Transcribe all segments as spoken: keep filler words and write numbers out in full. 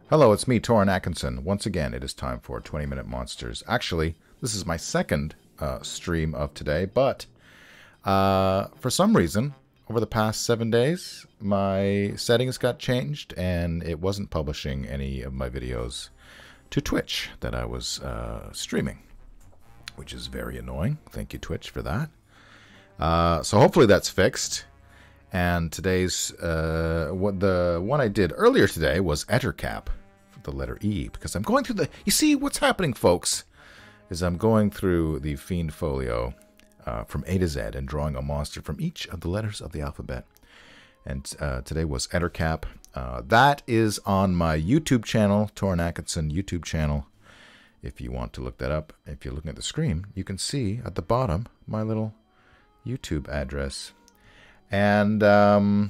Hello, it's me, Torrin Atkinson. Once again, it is time for twenty minute Monsters. Actually, this is my second uh, stream of today, but uh, for some reason, over the past seven days, my settings got changed, and it wasn't publishing any of my videos to Twitch that I was uh, streaming, which is very annoying. Thank you, Twitch, for that. Uh, so hopefully that's fixed. And today's, uh, what the one I did earlier today was Ettercap, the letter E, because I'm going through the, you see what's happening, folks, is I'm going through the Fiend Folio uh, from A to Z and drawing a monster from each of the letters of the alphabet. And uh, today was Ettercap. Uh, that is on my YouTube channel, Torrin Atkinson YouTube channel. If you want to look that up, if you're looking at the screen, you can see at the bottom my little YouTube address. And, um,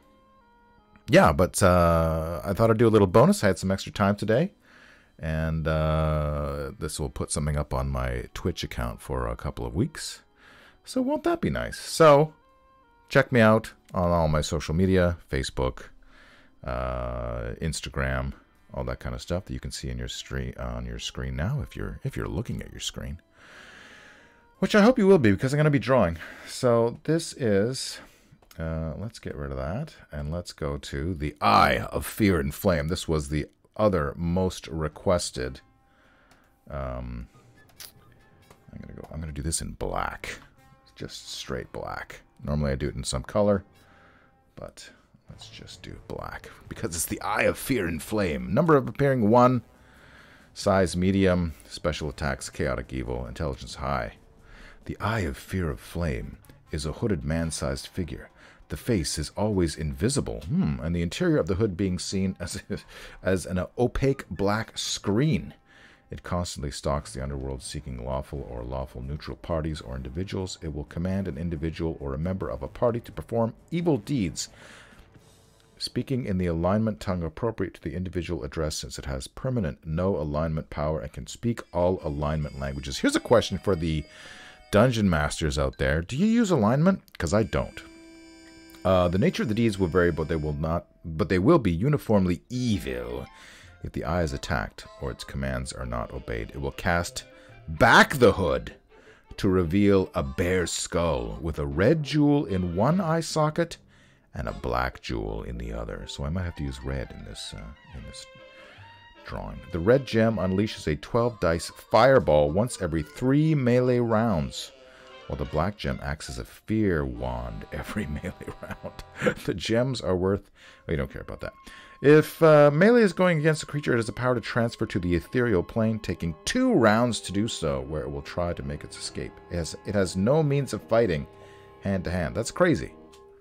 yeah, but uh, I thought I'd do a little bonus. I had some extra time today. And uh, this will put something up on my Twitch account for a couple of weeks. So won't that be nice? So check me out on all my social media, Facebook, uh, Instagram, all that kind of stuff that you can see in your stream, on your screen now if you're, if you're looking at your screen. Which I hope you will be, because I'm going to be drawing. So this is... Uh, let's get rid of that, and let's go to the Eye of Fear and Flame. This was the other most requested. Um, I'm gonna go. I'm gonna do this in black, just straight black. Normally I do it in some color, but let's just do black because it's the Eye of Fear and Flame. Number of appearing one, size medium, special attacks chaotic evil, intelligence high. The Eye of Fear of Flame is a hooded man-sized figure. The face is always invisible, hmm, and the interior of the hood being seen as, as an opaque black screen. It constantly stalks the underworld seeking lawful or lawful neutral parties or individuals. It will command an individual or a member of a party to perform evil deeds, speaking in the alignment tongue appropriate to the individual address, since it has permanent no alignment power and can speak all alignment languages. Here's a question for the dungeon masters out there. Do you use alignment? Because I don't. Uh, the nature of the deeds will vary, but they will not. But they will be uniformly evil if the eye is attacked or its commands are not obeyed. It will cast back the hood to reveal a bear's skull with a red jewel in one eye socket and a black jewel in the other. So I might have to use red in this uh, in this drawing. The red gem unleashes a twelve dice fireball once every three melee rounds, while the black gem acts as a fear wand every melee round. The gems are worth... Oh, you don't care about that. If uh, melee is going against a creature, it has the power to transfer to the ethereal plane, taking two rounds to do so, where it will try to make its escape. It has, it has no means of fighting hand-to-hand. That's crazy.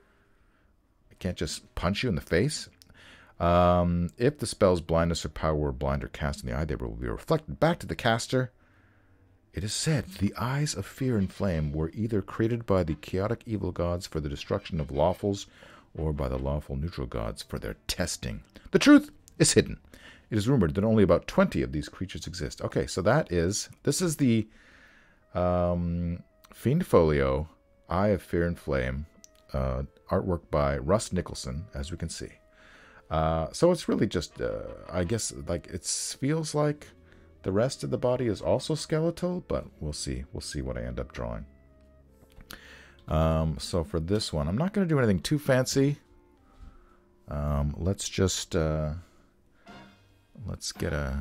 It can't just punch you in the face. Um, if the spell's blindness or power were blind or cast in the eye, they will be reflected back to the caster. It is said the Eyes of Fear and Flame were either created by the chaotic evil gods for the destruction of lawfuls or by the lawful neutral gods for their testing. The truth is hidden. It is rumored that only about twenty of these creatures exist. Okay, so that is, this is the um, Fiend Folio, Eye of Fear and Flame, uh, artwork by Russ Nicholson, as we can see. Uh, so it's really just, uh, I guess, like, it feels like the rest of the body is also skeletal, but we'll see. We'll see what I end up drawing. Um, so for this one, I'm not going to do anything too fancy. Um, let's just uh, let's get a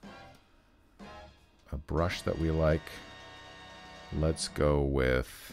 a brush that we like. Let's go with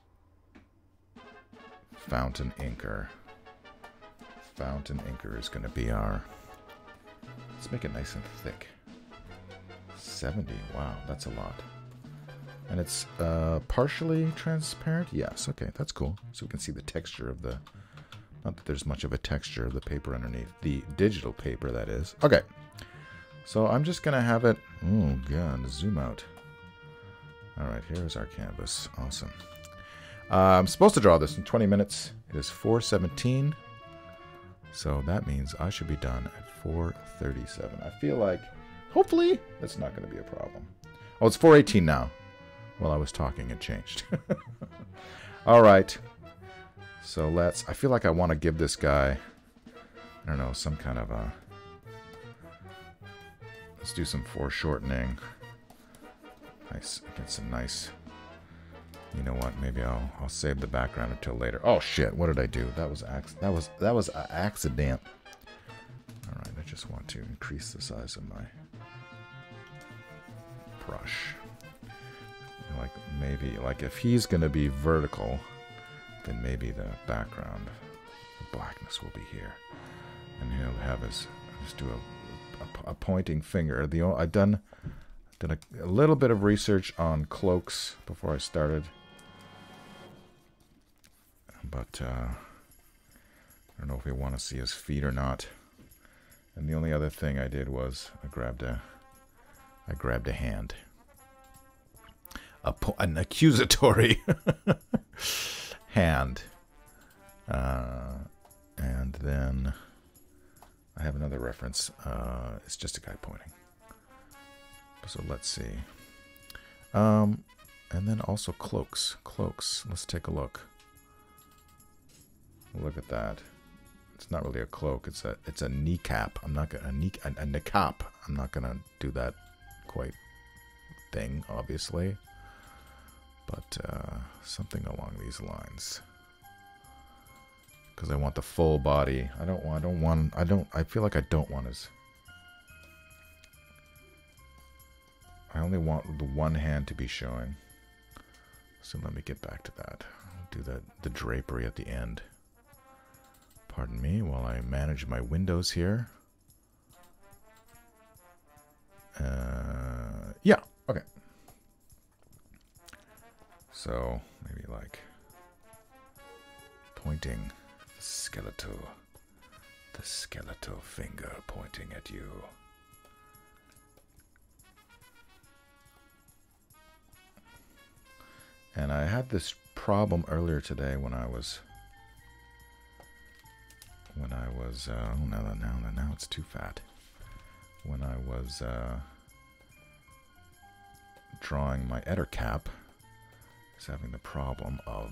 Fountain Inker. Fountain Inker is going to be our... Let's make it nice and thick. seventy. Wow, that's a lot. And it's uh, partially transparent? Yes, okay, that's cool. So we can see the texture of the... Not that there's much of a texture of the paper underneath. The digital paper, that is. Okay. So I'm just going to have it... Oh, God, zoom out. Alright, here's our canvas. Awesome. Uh, I'm supposed to draw this in twenty minutes. It is four seventeen. So that means I should be done at four thirty-seven. I feel like... Hopefully, that's not going to be a problem. Oh, it's four eighteen now. While I was talking, it changed. All right. So let's... I feel like I want to give this guy... I don't know, some kind of a... Let's do some foreshortening. Nice. Get some nice. You know what? Maybe I'll I'll save the background until later. Oh shit! What did I do? That was ac that was that was an accident. All right. I just want to increase the size of my brush. Like maybe like if he's gonna be vertical, then maybe the background, the blackness will be here, and he'll have his just do a a, a pointing finger. The I've done done a, a little bit of research on cloaks before I started, but uh, I don't know if we want to see his feet or not. And the only other thing I did was I grabbed a I grabbed a hand. A po an accusatory hand. Uh, and then I have another reference. Uh, it's just a guy pointing. So let's see. Um, and then also cloaks. Cloaks. Let's take a look. Look at that. It's not really a cloak. It's a it's a kneecap. I'm not gonna a knee a, a kneecap. I'm not gonna do that quite thing, obviously. But uh, something along these lines, because I want the full body. I don't want. I don't want. I don't. I feel like I don't want his. I only want the one hand to be showing. So let me get back to that. I'll do that. The drapery at the end. Pardon me while I manage my windows here. Uh, yeah. Okay. So, maybe like pointing the skeletal, the skeletal finger pointing at you. And I had this problem earlier today when I was, when I was, uh, oh, no, no, no, now it's too fat. When I was uh, drawing my Eder cap. Having the problem of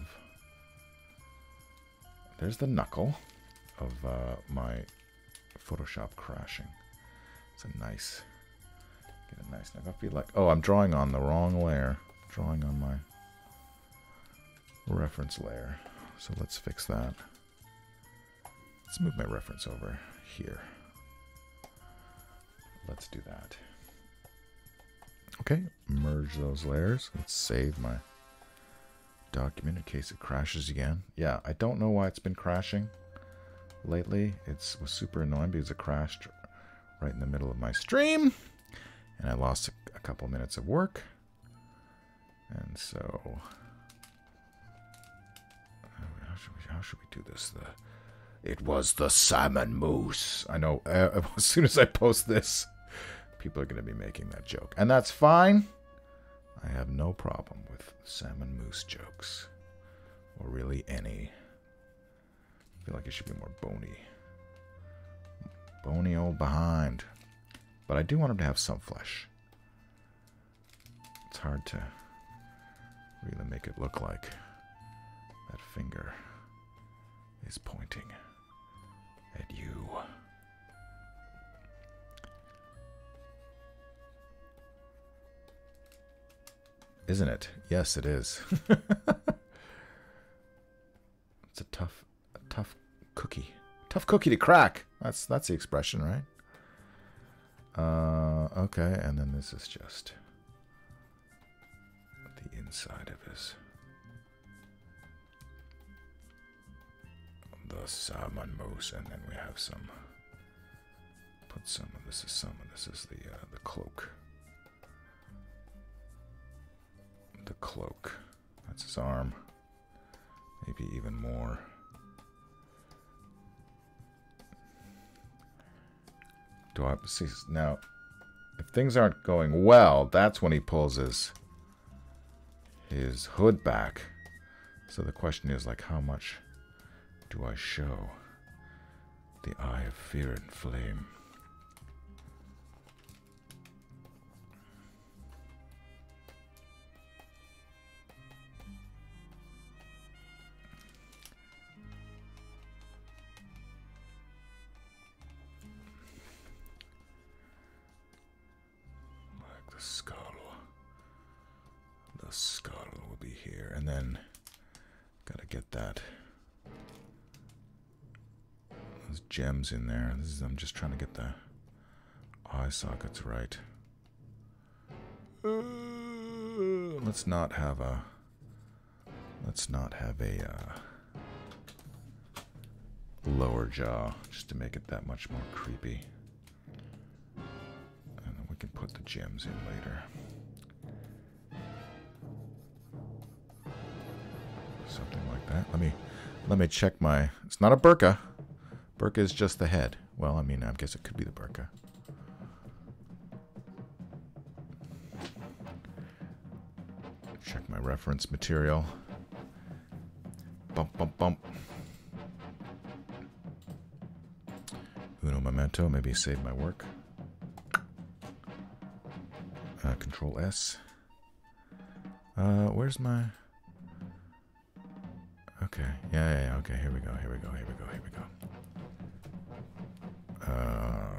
there's the knuckle of uh, my Photoshop crashing. It's a nice get a nice knuckle. I feel like oh I'm drawing on the wrong layer, drawing on my reference layer. So let's fix that. Let's move my reference over here. Let's do that. Okay, merge those layers. Let's save my document in case it crashes again. Yeah, I don't know why it's been crashing lately. It was super annoying because it crashed right in the middle of my stream and I lost a, a couple minutes of work. And so how should we, how should we do this? The it was the salmon moose. I know uh, as soon as I post this, people are going to be making that joke, and that's fine. I have no problem with salmon moose jokes, or really any. I feel like it should be more bony. Bony old behind. But I do want him to have some flesh. It's hard to really make it look like that finger is pointing at you. Isn't it? Yes, it is. It's a tough, a tough cookie. Tough cookie to crack. That's that's the expression, right? Uh, okay, and then this is just the inside of his the salmon moose, and then we have some. Put some of this is some of this is the uh, the cloak. The cloak. That's his arm. Maybe even more. Do I see now? If things aren't going well, that's when he pulls his his hood back. So the question is, like, how much do I show the eye of fear and flame? then gotta get that those gems in there. This is, I'm just trying to get the eye sockets right. Uh, let's not have a let's not have a uh, lower jaw, just to make it that much more creepy. And then we can put the gems in later. Something like that. Let me let me check my. It's not a burqa. Burqa is just the head. Well, I mean, I guess it could be the burqa. Check my reference material. Bump, bump, bump. Uno memento. Maybe save my work. Uh, Control S. Uh, where's my... Okay, yeah, yeah, yeah, okay, here we go, here we go, here we go, here we go. Uh,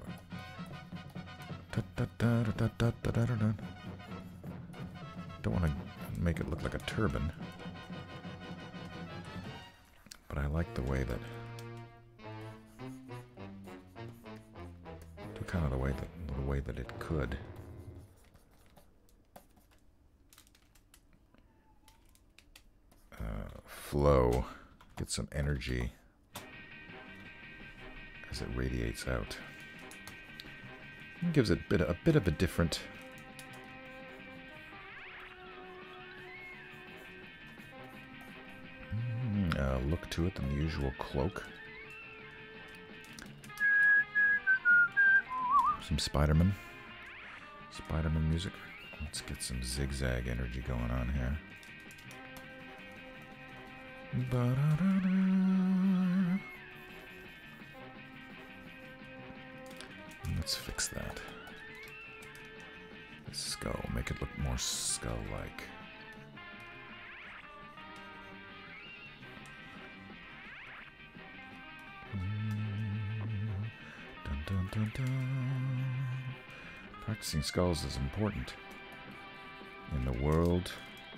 da, da, da, da, da, da, da, da. Don't want to make it look like a turban, but I like the way that, kind of the way that the way that it could. Flow, get some energy as it radiates out. It gives it a bit, a bit of a different uh, look to it than the usual cloak. Some Spider-Man, Spider-Man music. Let's get some zigzag energy going on here. Let's fix that. The skull, make it look more skull-like. Dun, dun, dun, dun. Practicing skulls is important in the world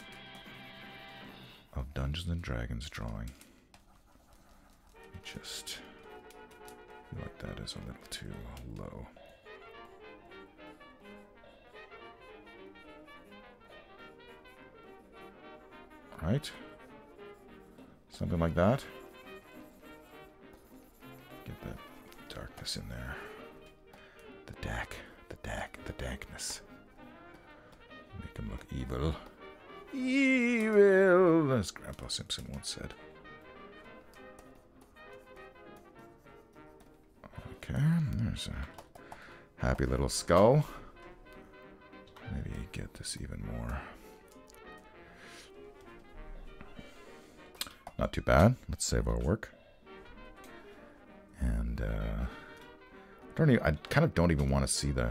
of Dungeons and Dragons drawing. I just feel like that is a little too low. Right? Something like that. Get that darkness in there. The dark, the dark, the darkness. Make him look evil. Evil, as Grandpa Simpson once said. Okay, there's a happy little skull. Maybe get this even more. Not too bad. Let's save our work. And uh, I don't even, I kind of don't even want to see the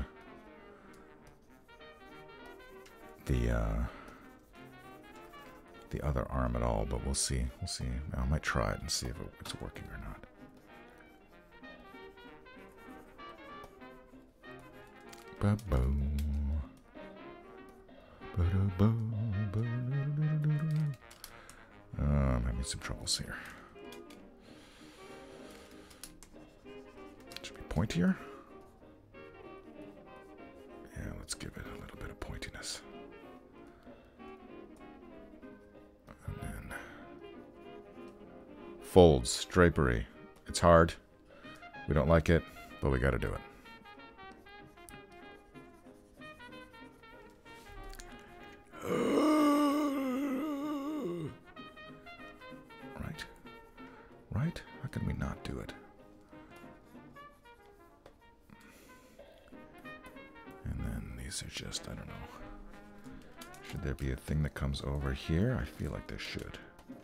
the. Uh, the other arm at all, but we'll see. We'll see. I might try it and see if it, it's working or not. Ba-boom. Ba-da-boom. Ba-da-da-da-da-da. Uh, I'm having some troubles here. Should be pointier. Yeah, let's give it a little bit of pointiness. Folds, drapery. It's hard. We don't like it, but we gotta do it. Right? Right? How can we not do it? And then these are just, I don't know. Should there be a thing that comes over here? I feel like there should.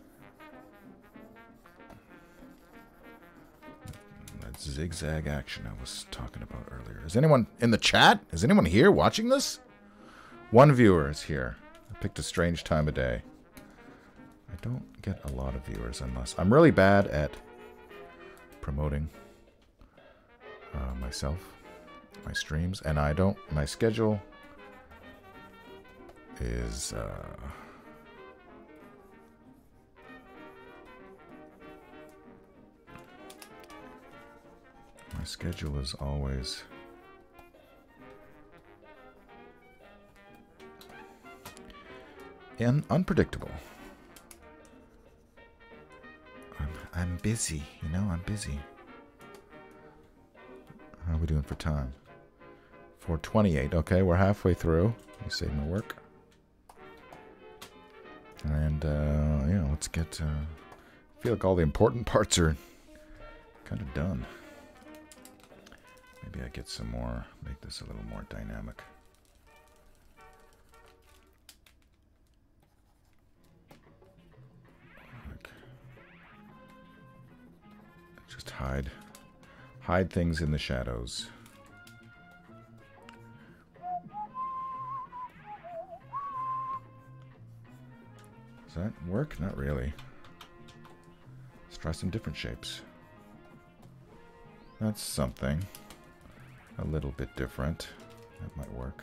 Zigzag action I was talking about earlier. Is anyone in the chat? Is anyone here watching this? One viewer is here. I picked a strange time of day. I don't get a lot of viewers unless... I'm really bad at promoting uh, myself, my streams, and I don't... My schedule is... Uh, My schedule is always in unpredictable. I'm, I'm busy, you know, I'm busy. How are we doing for time? four twenty-eight. Okay, we're halfway through. Let me save my work. And, uh, yeah, let's get... Uh, I feel like all the important parts are kind of done. Maybe I get some more... Make this a little more dynamic. Like, just hide. Hide things in the shadows. Does that work? Not really. Let's try some different shapes. That's something. A little bit different. That might work.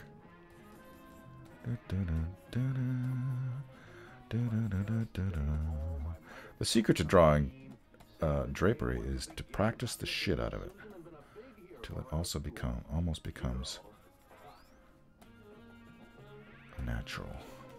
The secret to drawing uh, drapery is to practice the shit out of it. Till it also become almost becomes natural.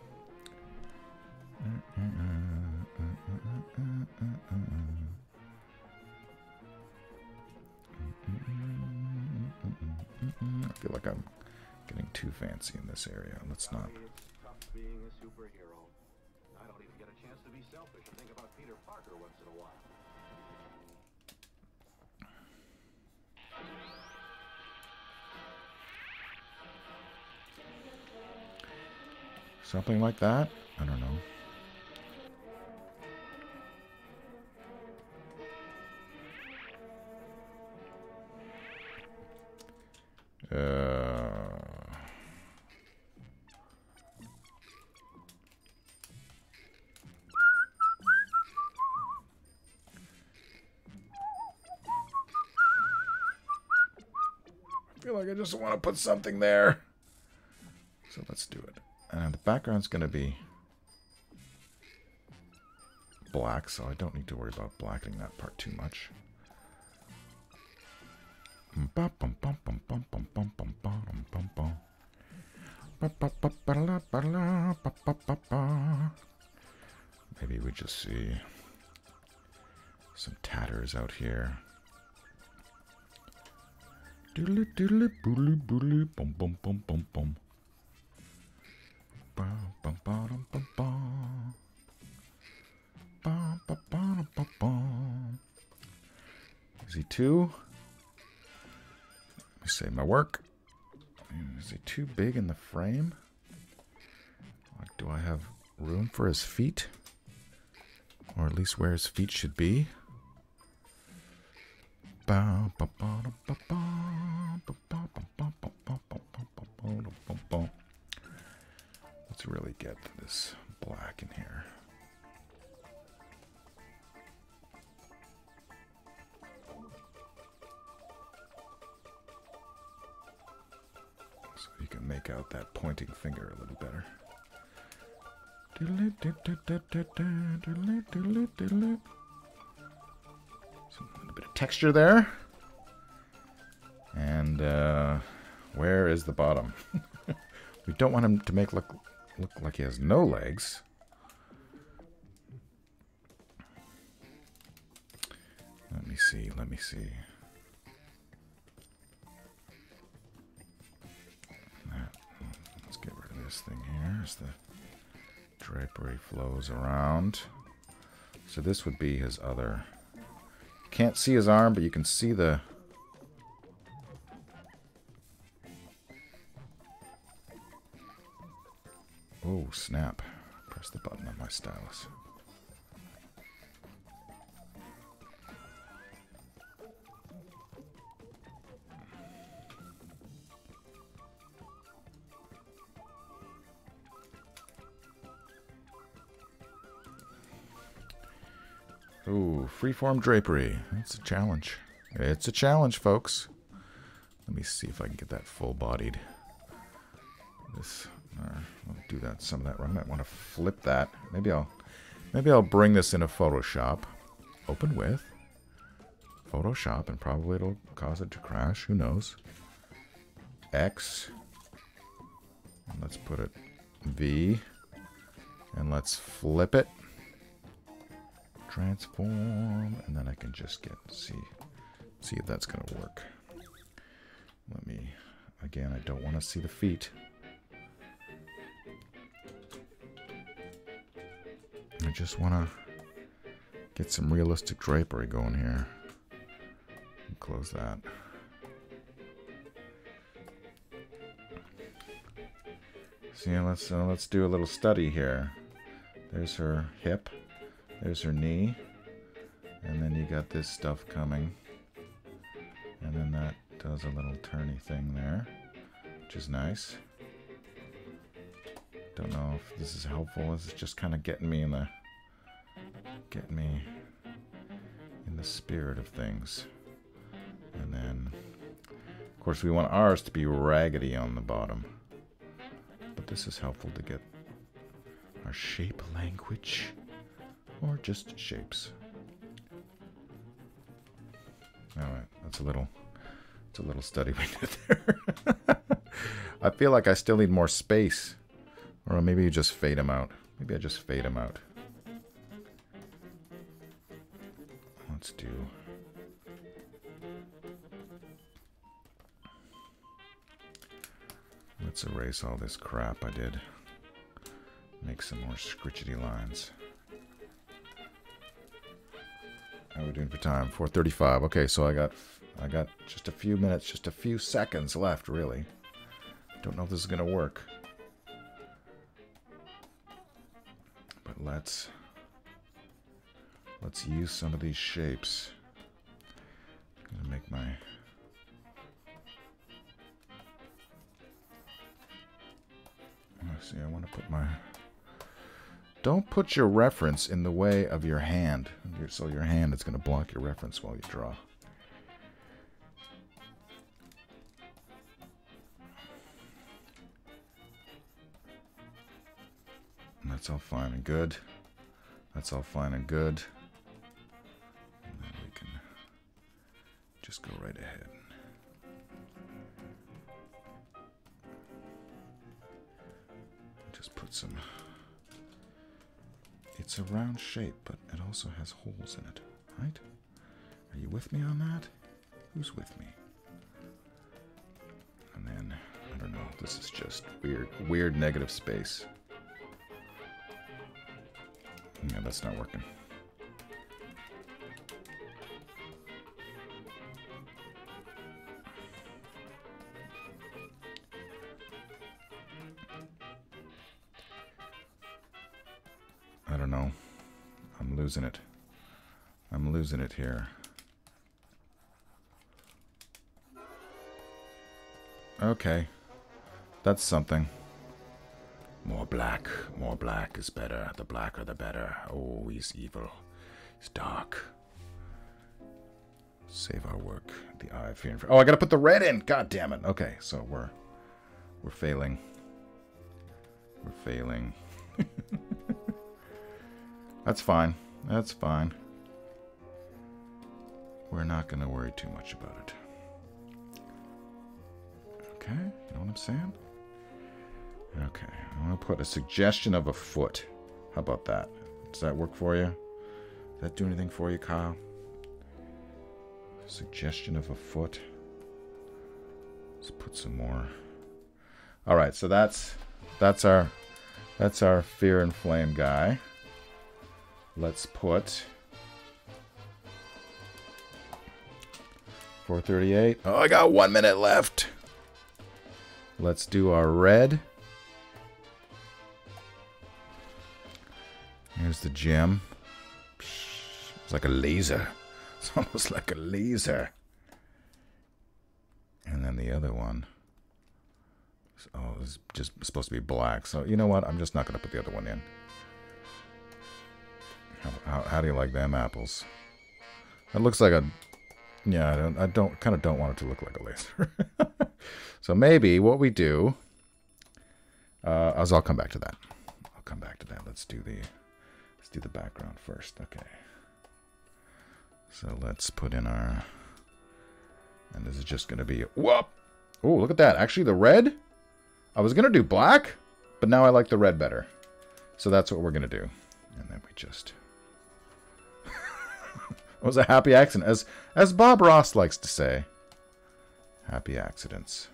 I feel like I'm getting too fancy in this area. Let's not. Being a superhero. I don't even get a chance to be selfish and think about Peter Parker once in a while. Something like that? I don't know. Uh, I feel like I just want to put something there. So let's do it. And the background's going to be black, so I don't need to worry about blackening that part too much. Maybe we just see some tatters out here. Doodly doodly boodly boodly bum bum bum bum bum. Bum bum bum bum bum. Bum bum bum bum bum. Is he two? Let me save my work. Is he too big in the frame? Like, do I have room for his feet? Or at least where his feet should be? Let's really get this black in here. So you can make out that pointing finger a little better. So a little bit of texture there. And uh, where is the bottom? We don't want him to make look look like he has no legs. Let me see, let me see. Let's get rid of this thing here as the drapery flows around. So this would be his other. You can't see his arm, but you can see the... Oh, snap. Press the button on my stylus. Ooh, freeform drapery. That's a challenge. It's a challenge, folks. Let me see if I can get that full-bodied. This, uh, I'll do that. Some of that. I might want to flip that. Maybe I'll, maybe I'll bring this into Photoshop. Open with. Photoshop, and probably it'll cause it to crash. Who knows? X. And let's put it V. And let's flip it. Transform. And then I can just get, see, see if that's going to work. Let me, again, I don't want to see the feet. I just want to get some realistic drapery going here. Close that. See, let's uh, let's do a little study here. There's her hip, there's her knee, and then you got this stuff coming, and then that does a little turny thing there, which is nice. Don't know if this is helpful. This is just kind of getting me in the getting me in the spirit of things. And then, of course, we want ours to be raggedy on the bottom. But this is helpful to get our shape language, or just shapes. All right, that's a little, it's a little study we did there. I feel like I still need more space, or maybe you just fade them out. Maybe I just fade them out. Let's do. Let's erase all this crap I did. Make some more scritchety lines. How are we doing for time? four thirty-five. Okay, so I got I got just a few minutes, just a few seconds left, really. Don't know if this is gonna work. But let's let's use some of these shapes. I'm gonna make my Let's see, I want to put my... Don't put your reference in the way of your hand. So your hand is going to block your reference while you draw. And that's all fine and good. That's all fine and good. And then we can just go right ahead. Just put some... It's a round shape, but it also has holes in it, right? Are you with me on that? Who's with me? And then, I don't know, this is just weird, weird negative space. Yeah, that's not working. I don't know. I'm losing it. I'm losing it here. Okay. That's something. More black. More black is better. The blacker the better. Oh, he's evil. He's dark. Save our work. The eye of fear. Oh, I gotta put the red in! God damn it. Okay, so we're... We're failing. We're failing. That's fine. That's fine. We're not going to worry too much about it. Okay, you know what I'm saying? Okay, I'm going to put a suggestion of a foot. How about that? Does that work for you? Does that do anything for you, Kyle? Suggestion of a foot. Let's put some more. All right, so that's that's our that's our Fear and Flame guy. Let's put four thirty-eight. Oh, I got one minute left. Let's do our red. Here's the gem. It's like a laser. It's almost like a laser. And then the other one. Oh, it's just supposed to be black. So you know what? I'm just not going to put the other one in. How, how, how do you like them apples? It looks like a... Yeah, I don't, I don't kind of don't want it to look like a laser. So maybe what we do... Uh, as I'll come back to that. I'll come back to that. Let's do the... Let's do the background first. Okay. So let's put in our... And this is just going to be... Whoop! Oh, look at that. Actually, the red... I was going to do black, but now I like the red better. So that's what we're going to do. And then we just... It was a happy accident. As, as Bob Ross likes to say. Happy accidents.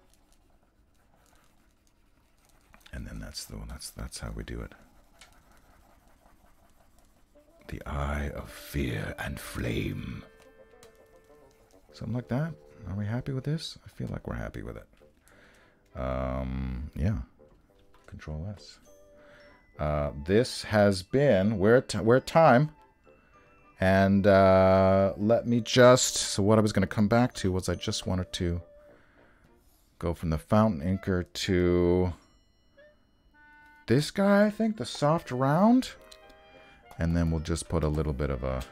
And then that's the that's that's how we do it. The eye of fear and flame. Something like that. Are we happy with this? I feel like we're happy with it. Um, yeah. Control S. Uh, this has been we're at, we're at time, and uh, let me just. So what I was going to come back to was I just wanted to go from the fountain inker to this guy. I think the soft round, and then we'll just put a little bit of a.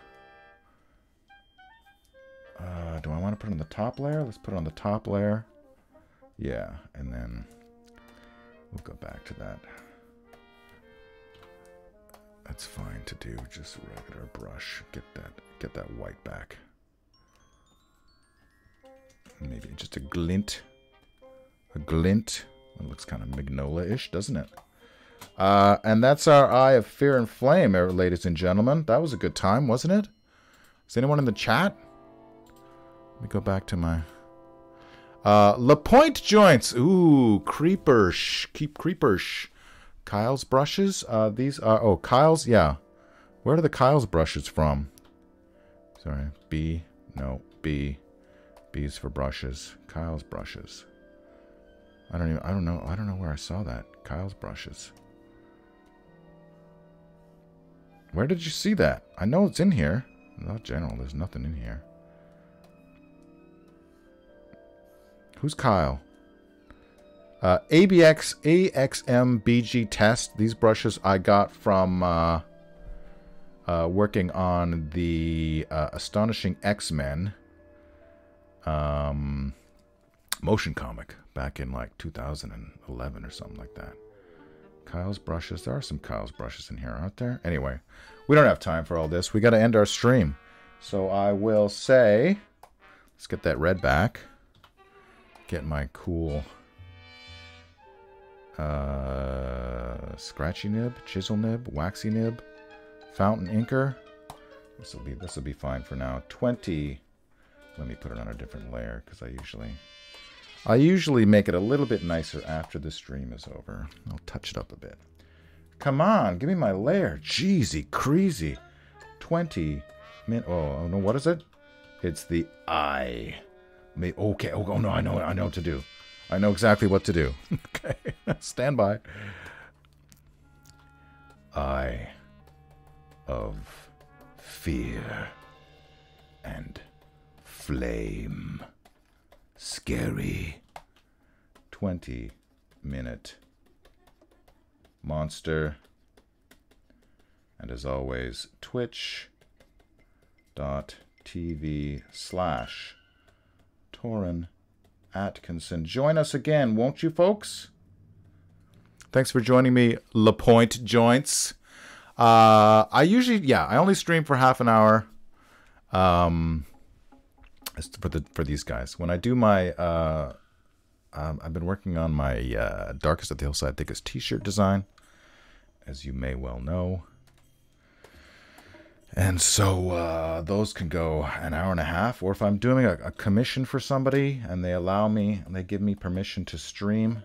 Uh, do I want to put it on the top layer? Let's put it on the top layer. Yeah, and then we'll go back to that. That's fine to do. Just regular brush. Get that get that white back. Maybe just a glint. A glint. It looks kind of magnolia-ish, doesn't it? Uh, and that's our Eye of Fear and Flame, ladies and gentlemen. That was a good time, wasn't it? Is anyone in the chat? Let me go back to my... Uh, La Pointe joints. Ooh, creepers. Keep creepers. Kyle's brushes. Uh, these are... Oh, Kyle's? Yeah. Where are the Kyle's brushes from? Sorry. B. No. B. B's for brushes. Kyle's brushes. I don't even... I don't know. I don't know where I saw that. Kyle's brushes. Where did you see that? I know it's in here. Not general. There's nothing in here. Who's Kyle? Uh, A B X A X M B G test. These brushes I got from uh, uh, working on the uh, Astonishing X-Men um, motion comic back in like two thousand eleven or something like that. Kyle's brushes. There are some Kyle's brushes in here, aren't there? Anyway, we don't have time for all this. We got to end our stream. So I will say, let's get that red back. Get my cool uh, scratchy nib, chisel nib, waxy nib, fountain inker. This will be this will be fine for now. twenty. Let me put it on a different layer because I usually I usually make it a little bit nicer after the stream is over. I'll touch it up a bit. Come on, give me my layer. Jeezy, crazy. twenty min. Oh, oh no, what is it? It's the eye. May okay. Oh, oh no, I know. I know what to do. I know exactly what to do. Okay, stand by. Eye of fear and flame. Scary. Twenty minute monster. And as always, Twitch dot TV slash Torin Atkinson. Join us again, won't you, folks? Thanks for joining me, La Pointe Joints. Uh, I usually, yeah, I only stream for half an hour. Um, for the for these guys. When I do my, uh, um, I've been working on my uh, Darkest of the Hillside Thickest T-shirt design, as you may well know. And so uh, those can go an hour and a half. Or if I'm doing a, a commission for somebody and they allow me, and they give me permission to stream,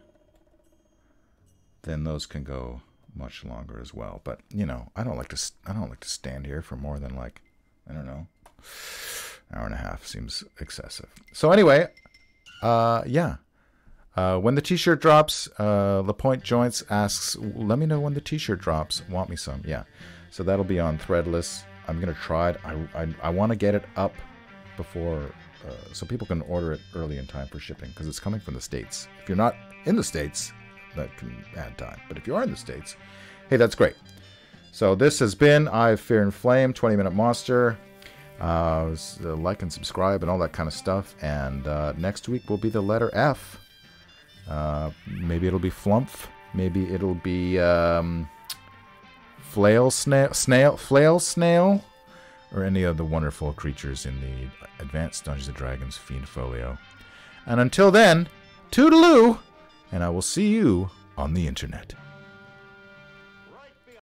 then those can go much longer as well. But you know, I don't like to. I don't like to stand here for more than like, I don't know, hour and a half seems excessive. So anyway, uh, yeah. Uh, when the T-shirt drops, uh, La Pointe Joints asks, "Let me know when the T-shirt drops. Want me some?" Yeah. So that'll be on Threadless. I'm going to try it. I, I, I want to get it up before, uh, so people can order it early in time for shipping, because it's coming from the States. If you're not in the States, that can add time. But if you are in the States, hey, that's great. So this has been Eye of Fear and Flame, twenty minute Monster. Uh, like and subscribe and all that kind of stuff. And uh, next week will be the letter F. Uh, maybe it'll be Flumph. Maybe it'll be... Um, Flail snail, snail, flail snail. or any of the wonderful creatures in the Advanced Dungeons and Dragons Fiend Folio. And until then, toodaloo, and I will see you on the internet.